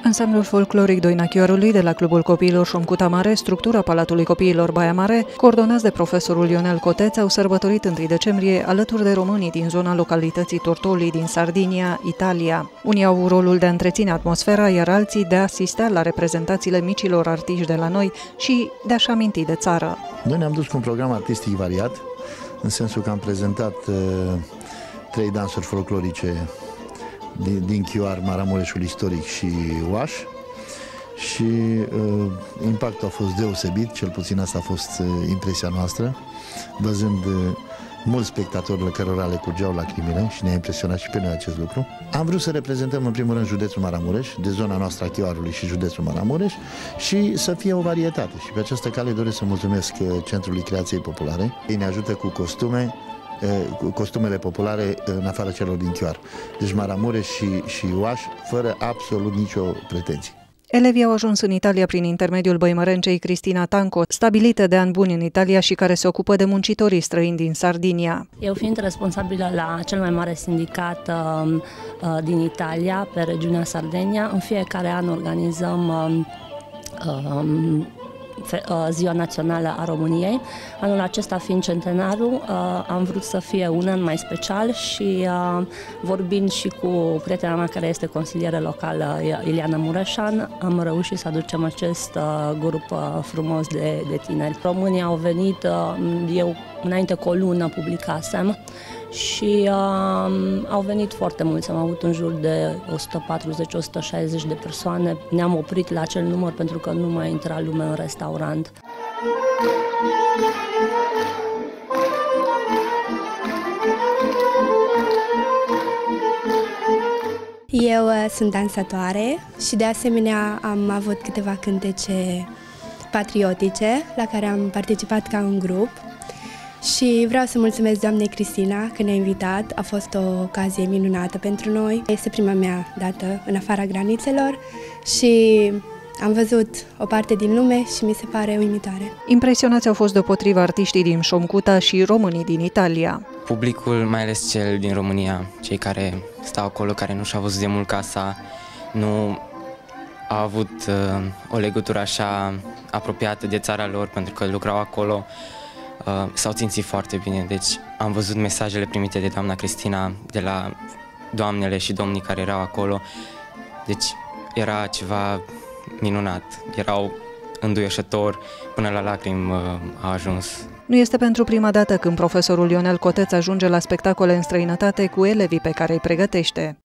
Ansamblul folcloric Doina Chioarului de la Clubul Copiilor Șomcuta Mare, structura Palatului Copiilor Baia Mare, coordonați de profesorul Ionel Coteț, au sărbătorit 1 decembrie alături de românii din zona localității Tortoli din Sardinia, Italia. Unii au rolul de a întreține atmosfera, iar alții de a asista la reprezentațiile micilor artiști de la noi și de a-și aminti de țară. Noi ne-am dus cu un program artistic variat, în sensul că am prezentat 3 dansuri folclorice din Chioar, Maramureșul istoric și Oaș și impactul a fost deosebit, cel puțin asta a fost impresia noastră, văzând mulți spectatori cărora le curgeau lacrimile și ne-a impresionat și pe noi acest lucru. Am vrut să reprezentăm în primul rând județul Maramureș, de zona noastră a Chioarului și județul Maramureș, și să fie o varietate. Și pe această cale doresc să mulțumesc Centrului Creației Populare. Ei ne ajută cu costumele populare în afara celor din Chioar. Deci Maramureș și Oaș, fără absolut nicio pretenție. Elevii au ajuns în Italia prin intermediul băimărencei Cristina Tanco, stabilită de ani buni în Italia și care se ocupă de muncitorii străini din Sardinia. Eu fiind responsabilă la cel mai mare sindicat din Italia, pe regiunea Sardegna, în fiecare an organizăm Ziua Națională a României. Anul acesta fiind centenarul, am vrut să fie un an mai special și vorbind și cu prietena mea care este consilieră locală, Ileana Mureșan, am reușit să aducem acest grup frumos de tineri. Românii au venit, eu înainte cu o lună publicasem și au venit foarte mulți, am avut în jur de 140-160 de persoane. Ne-am oprit la acel număr pentru că nu mai intra lume în restaurant. Eu sunt dansatoare și de asemenea am avut câteva cântece patriotice la care am participat ca un grup. Și vreau să mulțumesc doamnei Cristina că ne-a invitat, a fost o ocazie minunată pentru noi. Este prima mea dată în afara granițelor și am văzut o parte din lume și mi se pare uimitoare. Impresionați au fost deopotrivă artiștii din Șomcuta și românii din Italia. Publicul, mai ales cel din România, cei care stau acolo, care nu și-au văzut de mult casa, nu au avut o legătură așa apropiată de țara lor pentru că lucrau acolo. S-au simțit foarte bine, deci am văzut mesajele primite de doamna Cristina, de la doamnele și domnii care erau acolo, deci era ceva minunat, erau înduioșători, până la lacrimi a ajuns. Nu este pentru prima dată când profesorul Ionel Coteț ajunge la spectacole în străinătate cu elevii pe care îi pregătește.